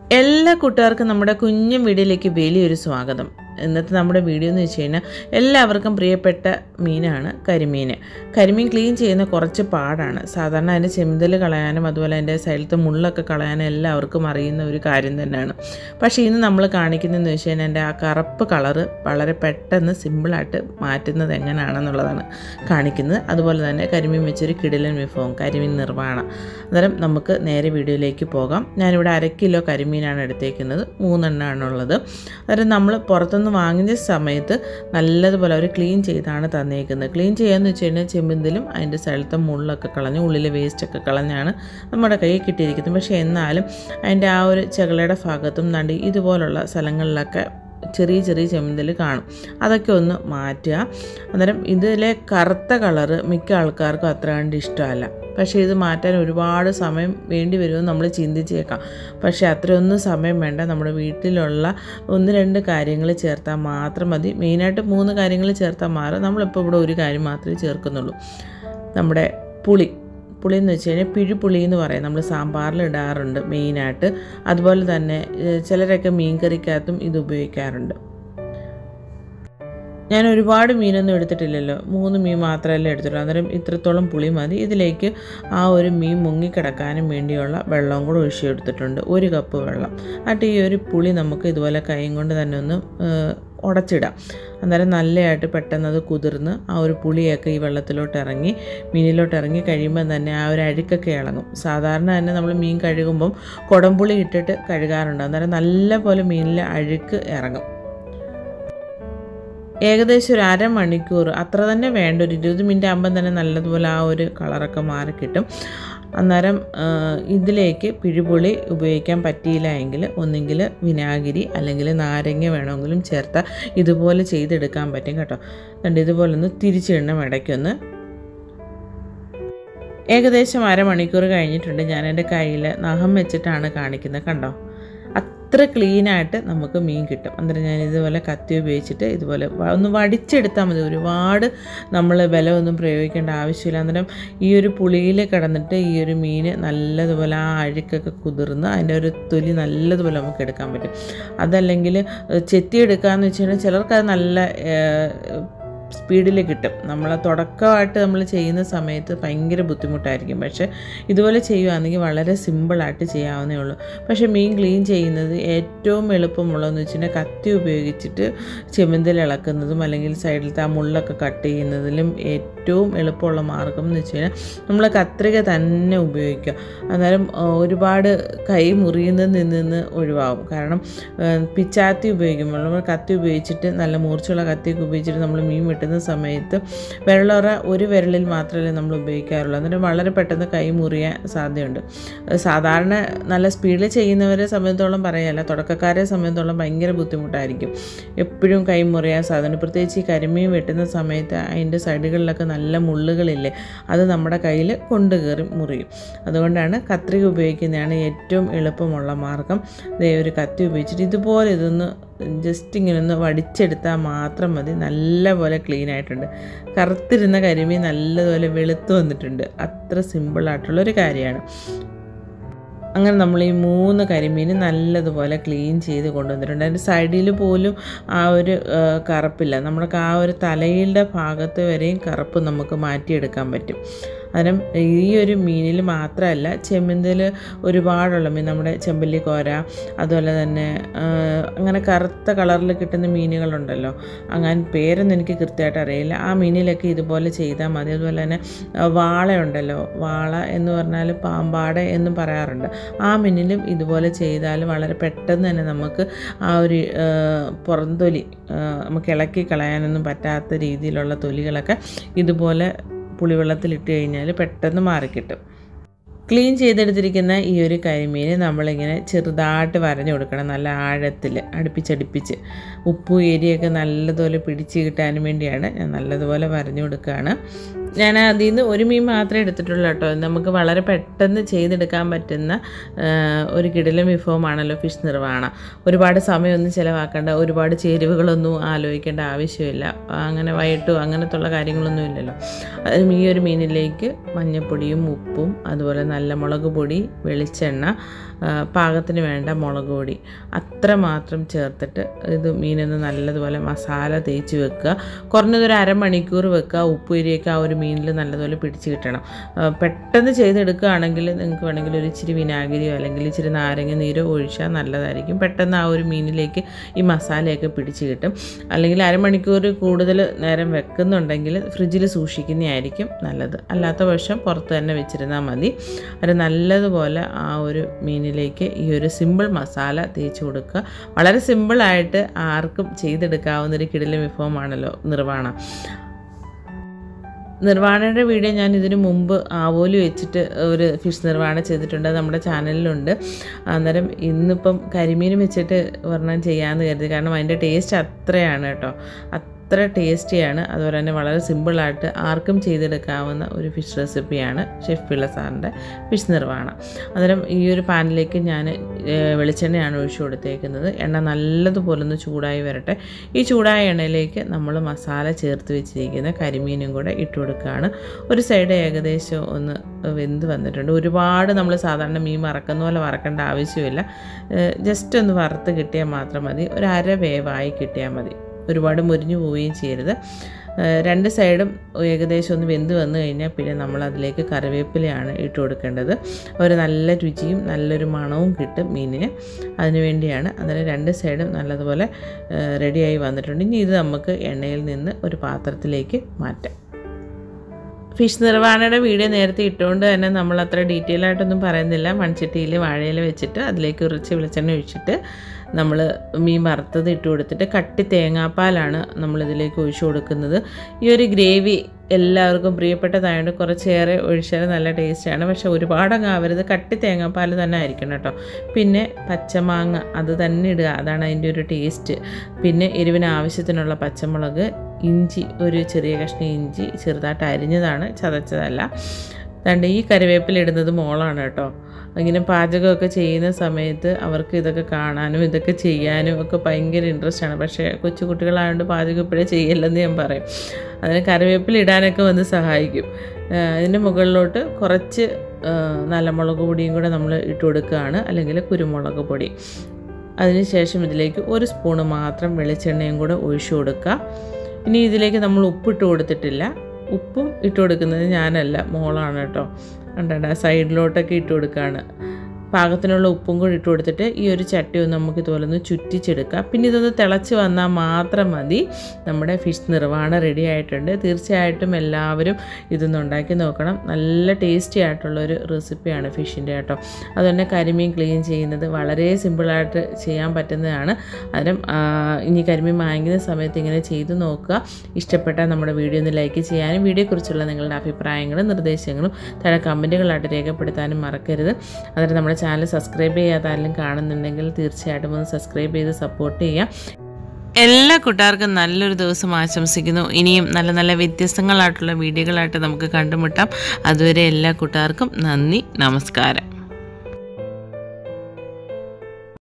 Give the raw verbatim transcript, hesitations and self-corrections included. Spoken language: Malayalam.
എല്ലാ കൂട്ടുകാർക്കും നമ്മുടെ കുഞ്ഞു വീഡിയോയിലേക്ക് വലിയൊരു സ്വാഗതം. ഇന്നത്തെ നമ്മുടെ വീഡിയോ എന്ന് വെച്ച് കഴിഞ്ഞാൽ എല്ലാവർക്കും പ്രിയപ്പെട്ട മീനാണ് കരിമീൻ. കരിമീൻ ക്ലീൻ ചെയ്യുന്ന കുറച്ച് പാടാണ്. സാധാരണ അതിൻ്റെ ചെമ്പൽ കളയാനും അതുപോലെ അതിൻ്റെ സൈഡിലത്തെ മുള്ളൊക്കെ കളയാനും എല്ലാവർക്കും അറിയുന്ന ഒരു കാര്യം തന്നെയാണ്. പക്ഷേ ഇന്ന് നമ്മൾ കാണിക്കുന്നതെന്ന് വെച്ച് കഴിഞ്ഞാൽ എൻ്റെ ആ കറുപ്പ് കളറ് വളരെ പെട്ടെന്ന് സിമ്പിളായിട്ട് മാറ്റുന്നത് എങ്ങനെയാണെന്നുള്ളതാണ് കാണിക്കുന്നത്. അതുപോലെ തന്നെ കരിമീൻ വെച്ചൊരു കിടിലൻ വിഭവം കരിമീൻ നിർവ്വാണ. അന്നേരം നമുക്ക് നേരെ വീഡിയോയിലേക്ക് പോകാം. ഞാനിവിടെ അര കിലോ കരിമീനാണ് എടുത്തേക്കുന്നത്, മൂന്നെണ്ണമാണുള്ളത്. അന്നേരം നമ്മൾ പുറത്തുനിന്ന് വാങ്ങിയ സമയത്ത് നല്ലതുപോലെ അവർ ക്ലീൻ ചെയ്താണ് തന്നേക്കുന്നത്. ക്ലീൻ ചെയ്യാന്ന് വെച്ച് കഴിഞ്ഞാൽ ചെമ്പന്തിലും അതിൻ്റെ സ്ഥലത്തെ മുള്ളൊക്കെ കളഞ്ഞ് ഉള്ളിലെ വേസ്റ്റൊക്കെ കളഞ്ഞാണ് നമ്മുടെ കയ്യിൽ കിട്ടിയിരിക്കുന്നത്. പക്ഷേ എന്നാലും അതിൻ്റെ ആ ഒരു ചെകളയുടെ ഭാഗത്തും നണ്ടി ഇതുപോലുള്ള സ്ഥലങ്ങളിലൊക്കെ ചെറിയ ചെറിയ ചെമ്പന്തിൽ കാണും. അതൊക്കെ ഒന്ന് മാറ്റുക. അന്നേരം ഇതിലെ കറുത്ത കളറ് മിക്ക ആൾക്കാർക്കും അത്ര കണ്ട് ഇഷ്ടമല്ല. പക്ഷേ ഇത് മാറ്റാൻ ഒരുപാട് സമയം വേണ്ടി വരുമെന്ന് നമ്മൾ ചിന്തിച്ചേക്കാം. പക്ഷേ അത്രയൊന്നും സമയം വേണ്ട. നമ്മുടെ വീട്ടിലുള്ള ഒന്ന് രണ്ട് കാര്യങ്ങൾ ചേർത്താൽ മാത്രം മതി. മെയിനായിട്ട് മൂന്ന് കാര്യങ്ങൾ ചേർത്താൽ മാറും. നമ്മളിപ്പോൾ ഇവിടെ ഒരു കാര്യം മാത്രമേ ചേർക്കുന്നുള്ളൂ. നമ്മുടെ പുളി പുളി എന്ന് വെച്ച് കഴിഞ്ഞാൽ പിഴുപുളി എന്ന് പറയും. നമ്മൾ സാമ്പാറിൽ ഇടാറുണ്ട് മെയിനായിട്ട്. അതുപോലെ തന്നെ ചിലരൊക്കെ മീൻ കറിക്കകത്തും ഇത് ഉപയോഗിക്കാറുണ്ട്. ഞാൻ ഒരുപാട് മീനൊന്നും എടുത്തിട്ടില്ലല്ലോ, മൂന്ന് മീൻ മാത്രമല്ലേ എടുത്തിട്ടുള്ളൂ. അന്നേരം ഇത്രത്തോളം പുളി മതി. ഇതിലേക്ക് ആ ഒരു മീൻ മുങ്ങിക്കിടക്കാനും വേണ്ടിയുള്ള വെള്ളവും കൂടെ ഒഴിച്ചെടുത്തിട്ടുണ്ട്, ഒരു കപ്പ് വെള്ളം. എന്നിട്ട് ഈ ഒരു പുളി നമുക്ക് ഇതുപോലെ കൈയും കൊണ്ട് തന്നെ ഒന്ന് ഉടച്ചിടാം. അന്നേരം നല്ലതായിട്ട് പെട്ടെന്ന് അത് കുതിർന്ന് ആ ഒരു പുളിയൊക്കെ ഈ വെള്ളത്തിലോട്ട് ഇറങ്ങി മീനിലോട്ട് ഇറങ്ങി കഴിയുമ്പോൾ തന്നെ ആ ഒരു അഴുക്കൊക്കെ ഇളകും. സാധാരണ തന്നെ നമ്മൾ മീൻ കഴുകുമ്പം കുടംപുളി ഇട്ടിട്ട് കഴുകാറുണ്ട്. അന്നേരം നല്ല പോലെ മീനിലെ അഴുക്ക് ഇറങ്ങും. ഏകദേശം ഒരു അരമണിക്കൂർ അത്ര തന്നെ വേണ്ട, ഒരു ഇരുപത് മിനിറ്റ് ആകുമ്പം തന്നെ നല്ലതുപോലെ ആ ഒരു കളറൊക്കെ മാറി കിട്ടും. അന്നേരം ഇതിലേക്ക് പിഴുപുളി ഉപയോഗിക്കാൻ പറ്റിയില്ല എങ്കിൽ ഒന്നെങ്കിൽ വിനാഗിരി അല്ലെങ്കിൽ നാരങ്ങ വേണമെങ്കിലും ചേർത്താൽ ഇതുപോലെ ചെയ്തെടുക്കാൻ പറ്റും കേട്ടോ. കണ്ട് ഇതുപോലെ ഒന്ന് തിരിച്ചിടണം ഇടയ്ക്കൊന്ന്. ഏകദേശം അരമണിക്കൂർ കഴിഞ്ഞിട്ടുണ്ട്. ഞാൻ എൻ്റെ കയ്യിൽ നഖം വെച്ചിട്ടാണ് കാണിക്കുന്നത്. കണ്ടോ, അത്ര ക്ലീനായിട്ട് നമുക്ക് മീൻ കിട്ടും. അന്നേരം ഞാൻ ഇതുപോലെ കത്തി ഉപയോഗിച്ചിട്ട് ഇതുപോലെ ഒന്ന് വടിച്ചെടുത്താൽ മതി. ഒരുപാട് നമ്മൾ ബലമൊന്നും പ്രയോഗിക്കേണ്ട ആവശ്യമില്ല. അന്നേരം ഈ ഒരു പുളിയിൽ കിടന്നിട്ട് ഈ ഒരു മീൻ നല്ലതുപോലെ ആ അഴുക്കൊക്കെ കുതിർന്ന് അതിൻ്റെ ഒരു തൊലി നല്ലതുപോലെ നമുക്ക് എടുക്കാൻ പറ്റും. അതല്ലെങ്കിൽ ചെത്തിയെടുക്കാമെന്ന് വെച്ച് കഴിഞ്ഞാൽ ചിലർക്കത് നല്ല സ്പീഡിൽ കിട്ടും. നമ്മൾ തുടക്കമായിട്ട് നമ്മൾ ചെയ്യുന്ന സമയത്ത് ഭയങ്കര ബുദ്ധിമുട്ടായിരിക്കും. പക്ഷേ ഇതുപോലെ ചെയ്യുകയാണെങ്കിൽ വളരെ സിമ്പിളായിട്ട് ചെയ്യാവുന്നേ ഉള്ളൂ. പക്ഷേ മീൻ ക്ലീൻ ചെയ്യുന്നത് ഏറ്റവും എളുപ്പമുള്ളതെന്ന് വെച്ചിട്ടുണ്ടെങ്കിൽ കത്തി ഉപയോഗിച്ചിട്ട് ചെമ്പന്തിൽ ഇളക്കുന്നതും അല്ലെങ്കിൽ സൈഡിലത്തെ ആ മുള്ളൊക്കെ കട്ട് ചെയ്യുന്നതിലും ഏറ്റവും എളുപ്പമുള്ള മാർഗം എന്ന് വെച്ച് കഴിഞ്ഞാൽ നമ്മൾ കത്രിക തന്നെ ഉപയോഗിക്കുക. അന്നേരം ഒരുപാട് കൈ മുറിയുന്നതിൽ നിന്ന് ഒഴിവാകും. കാരണം പിച്ചാത്തി ഉപയോഗിക്കുമ്പോൾ നമ്മൾ കത്തി ഉപയോഗിച്ചിട്ട് നല്ല മൂർച്ചയുള്ള കത്തിയൊക്കെ ഉപയോഗിച്ചിട്ട് നമ്മൾ മീൻ വെട്ടുന്ന സമയത്ത് വിരലുറ ഒരു വിരലിൽ മാത്രമേ നമ്മൾ ഉപയോഗിക്കാറുള്ളൂ. എന്നിട്ട് വളരെ പെട്ടെന്ന് കൈ മുറിയാൻ സാധ്യതയുണ്ട്. സാധാരണ നല്ല സ്പീഡിൽ ചെയ്യുന്നവരെ സംബന്ധിച്ചോളം പറയല്ല, തുടക്കക്കാരെ സംബന്ധിച്ചോളം ഭയങ്കര ബുദ്ധിമുട്ടായിരിക്കും. എപ്പോഴും കൈ മുറിയാൻ സാധ്യതയുണ്ട്. പ്രത്യേകിച്ച് ഈ കരിമീൻ വെട്ടുന്ന സമയത്ത് അതിൻ്റെ സൈഡുകളിലൊക്കെ നല്ല മുള്ളുകളില്ലേ, അത് നമ്മുടെ കയ്യിൽ കൊണ്ടു കയറി മുറിയും. അതുകൊണ്ടാണ് കത്രിക ഉപയോഗിക്കുന്നതാണ് ഏറ്റവും എളുപ്പമുള്ള മാർഗം. ദേ ഒരു കത്തി ഉപയോഗിച്ചിട്ട് ഇതുപോലെ ഇതൊന്ന് ജസ്റ്റ് ഇങ്ങനെ ഒന്ന് വടിച്ചെടുത്താൽ മാത്രം മതി. നല്ലപോലെ ക്ലീൻ ആയിട്ടുണ്ട്. കറുത്തിരുന്ന കരിമീൻ നല്ലതുപോലെ വെളുത്ത് വന്നിട്ടുണ്ട്. അത്ര സിമ്പിളായിട്ടുള്ളൊരു കാര്യമാണ്. അങ്ങനെ നമ്മൾ ഈ മൂന്ന് കരിമീൻ നല്ലതുപോലെ ക്ലീൻ ചെയ്ത് കൊണ്ടുവന്നിട്ടുണ്ട്. അതിൻ്റെ സൈഡിൽ പോലും ആ ഒരു കറുപ്പില്ല. നമ്മൾക്ക് ആ ഒരു തലയുടെ ഭാഗത്ത് വരെയും കറുപ്പ് നമുക്ക് മാറ്റിയെടുക്കാൻ പറ്റും. അന്നേരം ഈ ഒരു മീനിൽ മാത്രമല്ല, ചെമ്പന്തിൽ ഒരുപാടുള്ള മീൻ, നമ്മുടെ ചെമ്പല്ലി കോര, അതുപോലെ തന്നെ അങ്ങനെ കറുത്ത കളറിൽ കിട്ടുന്ന മീനുകളുണ്ടല്ലോ, അങ്ങനെ പേരൊന്നും എനിക്ക് കൃത്യമായിട്ട് അറിയില്ല. ആ മീനിലൊക്കെ ഇതുപോലെ ചെയ്താൽ മതി. അതുപോലെ തന്നെ വാളയുണ്ടല്ലോ, വാള എന്ന് പറഞ്ഞാൽ പാമ്പാട എന്നും പറയാറുണ്ട്. ആ മീനിലും ഇതുപോലെ ചെയ്താൽ വളരെ പെട്ടെന്ന് തന്നെ നമുക്ക് ആ ഒരു പുറംതൊലി നമുക്ക് ഇളക്കി കളയാനൊന്നും പറ്റാത്ത രീതിയിലുള്ള തൊലികളൊക്കെ ഇതുപോലെ പുളിവെള്ളത്തിലിട്ട് കഴിഞ്ഞാൽ പെട്ടെന്ന് മാറിക്കിട്ടും. ക്ലീൻ ചെയ്തെടുത്തിരിക്കുന്ന ഈ ഒരു കരിമീൻ നമ്മളിങ്ങനെ ചെറുതായിട്ട് വരഞ്ഞു കൊടുക്കണം, നല്ല ആഴത്തിൽ അടുപ്പിച്ചടുപ്പിച്ച്. ഉപ്പും എരിയൊക്കെ നല്ലതുപോലെ പിടിച്ച് കിട്ടാൻ വേണ്ടിയാണ് ഞാൻ നല്ലതുപോലെ വരഞ്ഞു കൊടുക്കുകയാണ്. ഞാൻ അതിൽ നിന്ന് ഒരു മീൻ മാത്രമേ എടുത്തിട്ടുള്ളൂ കേട്ടോ. നമുക്ക് വളരെ പെട്ടെന്ന് ചെയ്തെടുക്കാൻ പറ്റുന്ന ഒരു കിടിലൻ വിഭവമാണല്ലോ ഫിഷ് നിർവ്വാണ. ഒരുപാട് സമയമൊന്നും ചിലവാക്കേണ്ട, ഒരുപാട് ചേരുവകളൊന്നും ആലോചിക്കേണ്ട ആവശ്യമില്ല. അങ്ങനെ വയട്ടോ അങ്ങനത്തുള്ള കാര്യങ്ങളൊന്നും ഇല്ലല്ലോ. അതിന് ഈ ഒരു മീനിലേക്ക് മഞ്ഞൾപ്പൊടിയും ഉപ്പും അതുപോലെ നല്ല മുളക് പൊടി, വെളിച്ചെണ്ണ, പാകത്തിന് വേണ്ട മുളക് പൊടി അത്ര മാത്രം ചേർത്തിട്ട് ഇത് മീനൊന്ന് നല്ലതുപോലെ മസാല തേച്ച് വെക്കുക. കുറഞ്ഞതൊരു അരമണിക്കൂർ വെക്കുക. ഉപ്പുരിയൊക്കെ ആ ഒരു മീനിൽ നല്ലതുപോലെ പിടിച്ച് കിട്ടണം. പെട്ടെന്ന് ചെയ്തെടുക്കുകയാണെങ്കിൽ നിങ്ങൾക്ക് വേണമെങ്കിൽ ഒരു ഇച്ചിരി വിനാഗിരിയോ അല്ലെങ്കിൽ ഇച്ചിരി നാരങ്ങ നീരോ ഒഴിച്ചാൽ നല്ലതായിരിക്കും. പെട്ടെന്ന് ആ ഒരു മീനിലേക്ക് ഈ മസാലയൊക്കെ പിടിച്ച് കിട്ടും. അല്ലെങ്കിൽ അരമണിക്കൂർ കൂടുതൽ നേരം വെക്കുന്നുണ്ടെങ്കിൽ ഫ്രിഡ്ജിൽ സൂക്ഷിക്കുന്നതായിരിക്കും നല്ലത്. അല്ലാത്ത പക്ഷം പുറത്ത് തന്നെ വെച്ചിരുന്നാൽ മതി. അത് നല്ലതുപോലെ ആ ഒരു മീനിലേക്ക് ഈ ഒരു സിമ്പിൾ മസാല തേച്ച് കൊടുക്കുക. വളരെ സിമ്പിളായിട്ട് ആർക്കും ചെയ്തെടുക്കാവുന്നൊരു കിടിലൻ വിഭവമാണല്ലോ നിർവാണ. നിർവാണയുടെ വീഡിയോ ഞാൻ ഇതിന് മുമ്പ് ആവോലി വെച്ചിട്ട് ഒരു ഫിഷ് നിർവാണ ചെയ്തിട്ടുണ്ട്, നമ്മുടെ ചാനലിലുണ്ട്. അന്നേരം ഇന്നിപ്പം കരിമീൻ വെച്ചിട്ട് ഒരെണ്ണം ചെയ്യാമെന്ന് കരുതി. കാരണം അതിൻ്റെ ടേസ്റ്റ് അത്രയാണ് കേട്ടോ, അത്ര ടേസ്റ്റിയാണ്. അതുപോലെ തന്നെ വളരെ സിമ്പിളായിട്ട് ആർക്കും ചെയ്തെടുക്കാവുന്ന ഒരു ഫിഷ് റെസിപ്പിയാണ് ഷെഫ് പിള്ള സാറിൻ്റെ ഫിഷ് നിർവാണ. അന്നേരം ഈ ഒരു പാനിലേക്ക് ഞാൻ വെളിച്ചെണ്ണയാണ് ഒഴിച്ചു കൊടുത്തേക്കുന്നത്. എണ്ണ നല്ലതുപോലെ ഒന്ന് ചൂടായി വരട്ടെ. ഈ ചൂടായ എണ്ണയിലേക്ക് നമ്മൾ മസാല ചേർത്ത് വെച്ചിരിക്കുന്ന കരിമീനും കൂടെ ഇട്ട് കൊടുക്കുകയാണ്. ഒരു സൈഡ് ഏകദേശം ഒന്ന് വെന്ത് വന്നിട്ടുണ്ട്. ഒരുപാട് നമ്മൾ സാധാരണ മീൻ വറക്കുന്ന പോലെ വറക്കേണ്ട ആവശ്യമില്ല. ജസ്റ്റ് ഒന്ന് വറുത്ത് കിട്ടിയാൽ മാത്രം മതി. ഒരു അര വേവായി കിട്ടിയാൽ മതി. ഒരുപാട് മുരിഞ്ഞു പോവുകയും ചെയ്യരുത്. രണ്ട് സൈഡും ഏകദേശം ഒന്ന് വെന്ത് വന്നു കഴിഞ്ഞാൽ പിന്നെ നമ്മൾ അതിലേക്ക് കറിവേപ്പിലയാണ് ഇട്ട് കൊടുക്കേണ്ടത്. ഒരു നല്ല രുചിയും നല്ലൊരു മണവും കിട്ടും മീനിന്. അതിന് വേണ്ടിയാണ്. അതിന് രണ്ട് സൈഡും നല്ലതുപോലെ റെഡിയായി വന്നിട്ടുണ്ട്. ഇനി ഇത് നമുക്ക് എണ്ണയിൽ നിന്ന് ഒരു പാത്രത്തിലേക്ക് മാറ്റാം. ഫിഷ് നിർവാണയുടെ വീഡിയോ നേരത്തെ ഇട്ടുകൊണ്ട് തന്നെ നമ്മൾ അത്ര ഡീറ്റെയിൽ ആയിട്ടൊന്നും പറയുന്നില്ല. മൺചട്ടിയിൽ വാഴയില വെച്ചിട്ട് അതിലേക്ക് ഉറച്ച് വെളിച്ചെണ്ണ ഒഴിച്ചിട്ട് നമ്മൾ മീൻ വറുത്തത് ഇട്ട് കൊടുത്തിട്ട് കട്ടി തേങ്ങാപ്പാലാണ് നമ്മളിതിലേക്ക് ഒഴിച്ചു കൊടുക്കുന്നത്. ഈ ഒരു ഗ്രേവി എല്ലാവർക്കും പ്രിയപ്പെട്ടതായതുകൊണ്ട് കുറച്ചേറെ ഒഴിച്ചാൽ നല്ല ടേസ്റ്റാണ്. പക്ഷേ ഒരുപാടങ്ങ് ആവരുത്. കട്ടി തേങ്ങാപ്പാൽ തന്നെ ആയിരിക്കണം കേട്ടോ. പിന്നെ പച്ചമാങ്ങ അത് തന്നെ ഇടുക, അതാണ് അതിൻ്റെ ഒരു ടേസ്റ്റ്. പിന്നെ എരിവിന് ആവശ്യത്തിനുള്ള പച്ചമുളക്, ഇഞ്ചി, ഒരു ചെറിയ കഷ്ണം ഇഞ്ചി ചെറുതായിട്ട് അരിഞ്ഞതാണ്, ചതച്ചതല്ല. അതുകൊണ്ട് ഈ കറിവേപ്പില ഇടുന്നത് മോളാണ് കേട്ടോ. ഇങ്ങനെ പാചകമൊക്കെ ചെയ്യുന്ന സമയത്ത് അവർക്ക് ഇതൊക്കെ കാണാനും ഇതൊക്കെ ചെയ്യാനും ഒക്കെ ഭയങ്കര ഇൻട്രസ്റ്റാണ്. പക്ഷേ കൊച്ചു കുട്ടികളായതുകൊണ്ട് പാചകം ഇപ്പോഴേ ചെയ്യില്ലെന്ന് ഞാൻ പറയും. അതിന് കറിവേപ്പില ഇടാനൊക്കെ വന്ന് സഹായിക്കും. ഇതിൻ്റെ മുകളിലോട്ട് കുറച്ച് നല്ല മുളക് പൊടിയും കൂടെ നമ്മൾ ഇട്ട് കൊടുക്കുകയാണ്, അല്ലെങ്കിൽ കുരുമുളക് പൊടി. അതിനുശേഷം ഇതിലേക്ക് ഒരു സ്പൂണ് മാത്രം വെളിച്ചെണ്ണയും കൂടെ ഒഴിച്ചു കൊടുക്കുക. ഇനി ഇതിലേക്ക് നമ്മൾ ഉപ്പിട്ട് കൊടുത്തിട്ടില്ല. ഉപ്പും ഇട്ട് കൊടുക്കുന്നത് ഞാനല്ല, മോളാണ് കേട്ടോ. കണ്ടോ, സൈഡിലോട്ടൊക്കെ ഇട്ട് കൊടുക്കുകയാണ്. പാകത്തിനുള്ള ഉപ്പും കൂടി ഇട്ട് കൊടുത്തിട്ട് ഈ ഒരു ചട്ടി ഒന്ന് നമുക്ക് ഇതുപോലെ ഒന്ന് ചുറ്റിച്ചെടുക്കാം. പിന്നെ ഇതൊന്ന് തിളച്ച് വന്നാൽ മാത്രം മതി. നമ്മുടെ ഫിഷ് നിർവാണ റെഡി ആയിട്ടുണ്ട്. തീർച്ചയായിട്ടും എല്ലാവരും ഇതൊന്ന് ഉണ്ടാക്കി നോക്കണം. നല്ല ടേസ്റ്റി ആയിട്ടുള്ളൊരു റെസിപ്പിയാണ് ഫിഷിൻ്റെ കേട്ടോ. അതുതന്നെ കരിമീൻ ക്ലീൻ ചെയ്യുന്നത് വളരെ സിമ്പിളായിട്ട് ചെയ്യാൻ പറ്റുന്നതാണ്. അതിനും ഇനി കരിമീൻ വാങ്ങിക്കുന്ന സമയത്ത് ഇങ്ങനെ ചെയ്ത് നോക്കുക. ഇഷ്ടപ്പെട്ടാൽ നമ്മുടെ വീഡിയോ ഒന്ന് ലൈക്ക് ചെയ്യാനും വീഡിയോയെക്കുറിച്ചുള്ള നിങ്ങളുടെ അഭിപ്രായങ്ങളും നിർദ്ദേശങ്ങളും താഴെ കമൻറ്റുകളായിട്ട് രേഖപ്പെടുത്താനും മറക്കരുത്. അതിന് നമ്മുടെ ചാനൽ സബ്സ്ക്രൈബ് ചെയ്യാത്ത ആരെങ്കിലും കാണുന്നുണ്ടെങ്കിൽ തീർച്ചയായിട്ടും ഒന്ന് സബ്സ്ക്രൈബ് ചെയ്ത് സപ്പോർട്ട് ചെയ്യാം. എല്ലാ കൂട്ടുകാർക്കും നല്ലൊരു ദിവസം ആശംസിക്കുന്നു. ഇനിയും നല്ല നല്ല വ്യത്യസ്തങ്ങളായിട്ടുള്ള വീഡിയോകളായിട്ട് നമുക്ക് കണ്ടുമുട്ടാം. അതുവരെ എല്ലാ കൂട്ടുകാർക്കും നന്ദി, നമസ്കാരം.